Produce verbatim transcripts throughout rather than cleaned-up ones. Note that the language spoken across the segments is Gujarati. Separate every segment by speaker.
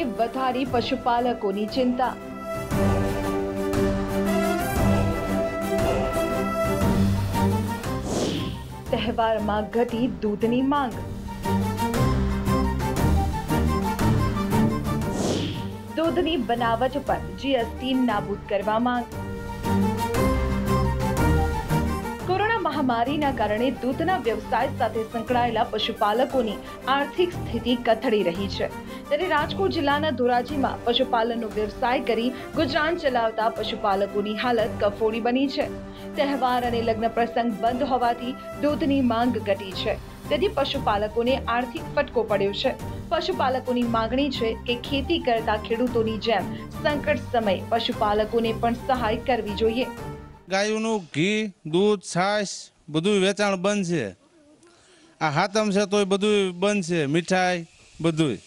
Speaker 1: વધારી પશુપાલકોની ચિંતા। તહેવારમાં ઘટી દૂધની માંગ। દૂધની બનાવટ પર જીએસટી નાબૂદ કરવા માંગ। કોરોના મહામારીના કારણે દૂધના વ્યવસાય સાથે સંકળાયેલા પશુપાલકોની આર્થિક સ્થિતિ કથળી રહી છે। ત્યારે રાજકોટ જિલ્લાના ધોરાજીમાં પશુપાલનનો વ્યવસાય કરી ગુજરાન ચલાવતા પશુપાલકોની હાલત કફોડી બની છે। તહેવાર અને લગ્ન પ્રસંગ બંધ હોવાથી દૂધની માંગ ઘટી છે, તેથી પશુપાલકોને આર્થિક ફટકો પડ્યો છે। પશુપાલકોની માંગણી છે કે ખેતી કરતા ખેડૂતોની જેમ સંકટ સમયે પશુપાલકોને પણ સહાય કરવી જોઈએ।
Speaker 2: ગાયોનું ઘી, દૂધ, છાશ બધું વેચાણ બંધ છે। આ હાતમ છે તોય બધું બંધ છે, મીઠાઈ બધું।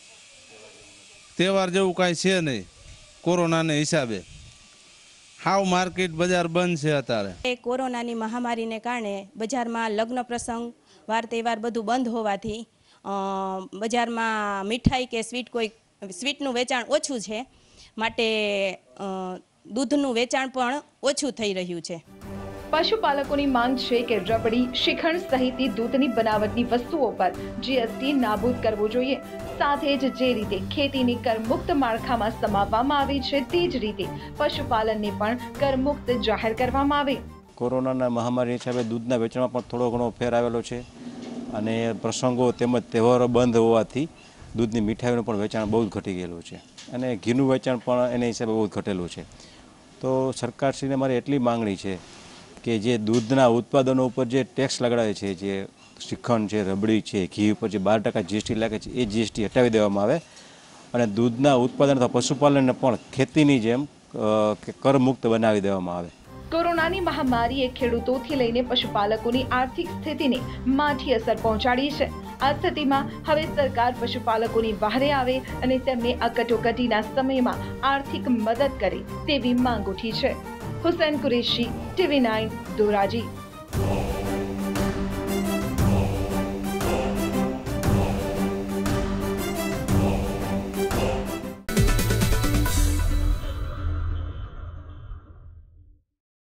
Speaker 2: તહેવાર જેવું કાંઈ છે નહીં કોરોનાને હિસાબે। હાવ માર્કેટ બજાર બંધ છે અત્યારે।
Speaker 3: કોરોનાની મહામારીને કારણે બજારમાં લગ્ન પ્રસંગ, વાર તહેવાર બધું બંધ હોવાથી બજારમાં મીઠાઈ કે સ્વીટ કોઈ સ્વીટનું વેચાણ ઓછું છે, માટે દૂધનું વેચાણ પણ ઓછું થઈ રહ્યું છે।
Speaker 1: પશુપાલકોની માંગ છે કે રબડી, શ્રીખંડ સહિતની દૂધની બનાવટની વસ્તુઓ પર જીએસટી નાબૂદ કરવો જોઈએ। સાથે જ જે રીતે ખેતીની કરમુક્ત માળખામાં સમાવવામાં આવી છે તે જ રીતે પશુપાલનને પણ કરમુક્ત જાહેર કરવામાં આવે।
Speaker 4: કોરોનાના મહામારી હિસાબે દૂધના વેચાણમાં પણ થોડો ઘણો ફેર આવેલો છે અને પ્રસંગો તેમજ તહેવારો બંધ હોવાથી દૂધની મીઠાઈઓનું પણ વેચાણ બહુ જ ઘટી ગયેલું છે અને ઘીનું વેચાણ પણ એના હિસાબે બહુ ઘટેલું છે। તો સરકારશ્રીને મારી એટલી માંગણી છે કે જે દૂધના ઉત્પાદનો ઉપર જે ટેક્સ લગાડે છે, જે શ્રીખંડ છે, રબડી છે, ઘી ઉપર જે બાર ટકા જીએસટી લાગે છે, એ જીએસટી હટાવી દેવામાં આવે અને દૂધના ઉત્પાદન અથવા પશુપાલનને પણ ખેતીની જેમ કરમુક્ત બનાવી દેવામાં આવે।
Speaker 1: કોરોનાની મહામારીએ ખેડૂતોથી લઈને પશુપાલકોની આર્થિક સ્થિતિને માઠી અસર પહોંચાડી છે। આ સ્થિતિમાં હવે સરકાર પશુપાલકોની વહારે આવે અને તેમને આ કટોકટીના સમયમાં આર્થિક મદદ કરે તેવી માંગ ઉઠી છે। Hussain Qureshi, TV nine, Dhoraji.